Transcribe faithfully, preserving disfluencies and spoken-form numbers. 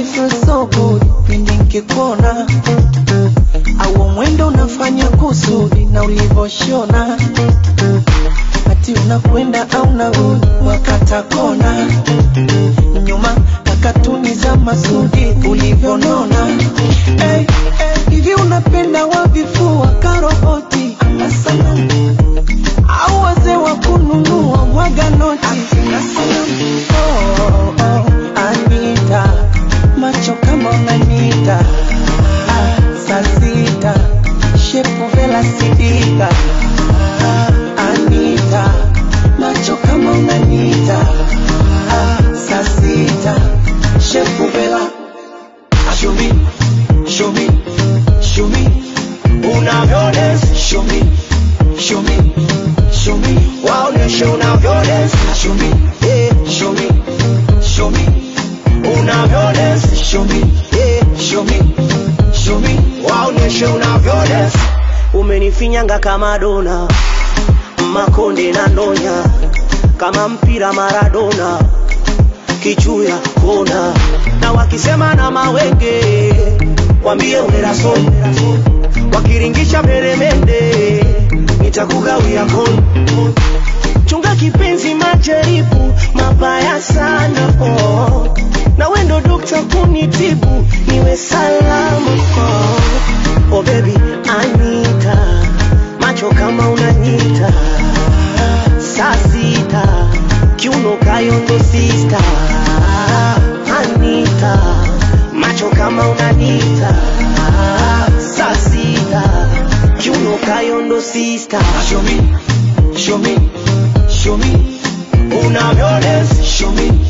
feel so good pindi nikikuona, au mwendo unafanya kusudi na ulivoshona, ati unakwenda au narudi wakata kona, nyuma na katuni za Masudi ulivyonona. Hey, hey, hivi unapenda wavifua karoboti ama sanamu, au wazee wa kununua mwaga noti? Oh, oh, oh, Anita, macho kama unanita, ah, sasita, shepu vela sidika, ah, Anita, macho kama unanita, ah, sasita, shepu vela. Show me, show me, show me, unavyones. Show me, show me, show me, waoneshe unavyones. Show me, yeah, show me, show me, unavyones. Show me, yeah, show me, show me, waoneshe unavyones. Umenifinyanga kama dona, makonde na ndonya, kama mpira Maradona, kichuya kona, na wakisema na mawenge wambie uneraso, wakiringisha peremende nitakugawia kono. Chunga kipenzi majaribu mabaya sana, oh, na wendo dokta kunitibu niwe salama, oh, oh baby Anita, macho kama unanita, sasita, kiuno kayondo sister. Anita, macho kama unanita, sasita, kiuno kayondo sister. Show me, show me, show me, unavyones. Show me,